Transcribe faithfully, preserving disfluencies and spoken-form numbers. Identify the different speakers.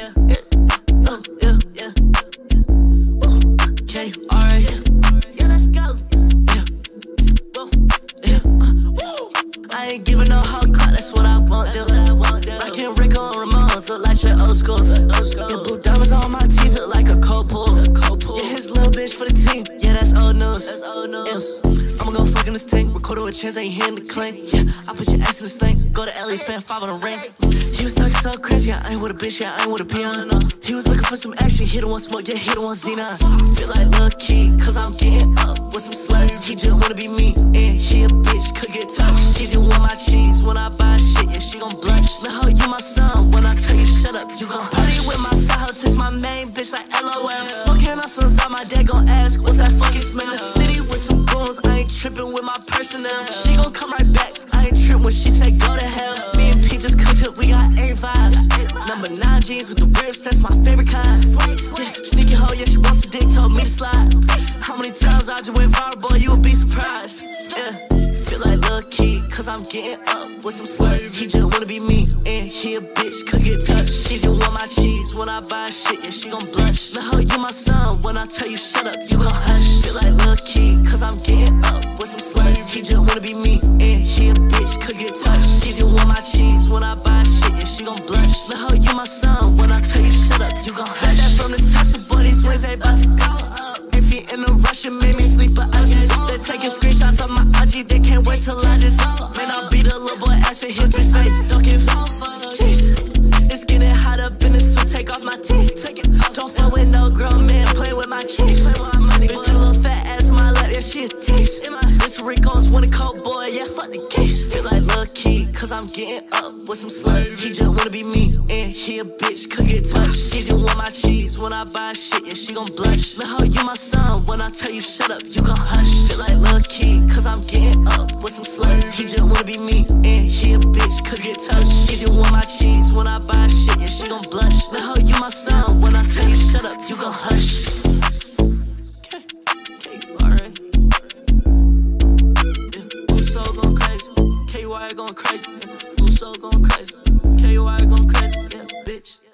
Speaker 1: yeah, yeah, oh, yeah, yeah. Woo, okay, alright, yeah, let's go. Yeah, woo, yeah, uh, woo. I ain't giving no hot clock, that's what I want, do. I can Rico and Ramones, look like your old schools. Yeah, blue diamonds on my teeth, look like a cold pool. Yeah, his little bitch for the team, yeah, that's old news. That's old news. Yeah. I'ma go fuck in this tank, record with a chance, ain't hearing the clink. Yeah, I put your ass in this thing, go to L A, spend five on a ring. He was talking so crazy, I ain't with a bitch, yeah, I ain't with a peon. He was looking for some action, he don't want smoke, yeah, he don't want Xena. Feel like Lil Key, cause I'm getting up with some sluts. He just wanna be me, and he a bitch, could get touched. She just want my cheese, when I buy shit, yeah, she gon' blush. Lil' hoe, you my son, when I tell you shut up, you gon' party with my side hoe, text my main bitch like L O L. Smoking on some inside, my dad gon' ask, what's that fucking smell? The city with some goons, I ain't tripping with my personnel. She gon' come right back, I ain't trip when she say go to hell. Me and P just cooked up, we got A vibes. Number nine jeans with the rips, that's my favorite kind. Yeah, sneaky hoe, yeah, she wants a dick, told me to slide. How many times I just went viral, boy, you would be surprised. Yeah, feel like Lil Key, cause I'm getting up with some sluts. He just wanna be me, and he a bitch, could get touched. She just want my cheese, when I buy shit, yeah, she gon' blush. Lil' hoe, you my son, when I tell you shut up, you gon' hush. Feel like Lil Key, cause I'm getting up with some sluts. He just wanna be me, and he a bitch, could get touched. She just want my cheese, when I buy shit, yeah, she gon' blush. Lil' hoe, you my son, when I tell you shut up, you gon' hush. That from this Tasha, boy, these wings they bout to go up. If he in a rush, it made me sleep, but I just they're taking screenshots of my I G, they can't wait till I just man, I'll beat a little boy ass in his bitch face. Don't give jeez, it's getting hot up in this, so take off my tee. Don't fuck with no grown man, play with my cheeks. Bitch, put a little fat ass in my lap, yeah, she a taste. This Rico's one a cold boy, yeah, fuck the case. Feel like Lil Key, cause I'm getting up with some sluts. He just wanna be me, and he a bitch, could get touched. She just want my cheese, when I buy shit, yeah, she gon' blush. Lil' hoe, you my son, when I tell you shut up, you gon' hush. Feel like Lil Key, cause I'm getting up with some sluts. He just wanna be me, and he a bitch, could get touched. She just want my cheese, when I buy shit, yeah, she gon' blush. Lil' hoe, you my son, when I tell you shut up, you gon' hush. Okay, okay, alright. Yeah, Uso going crazy, K Y going crazy, Uso going crazy, K Y going crazy, yeah, bitch.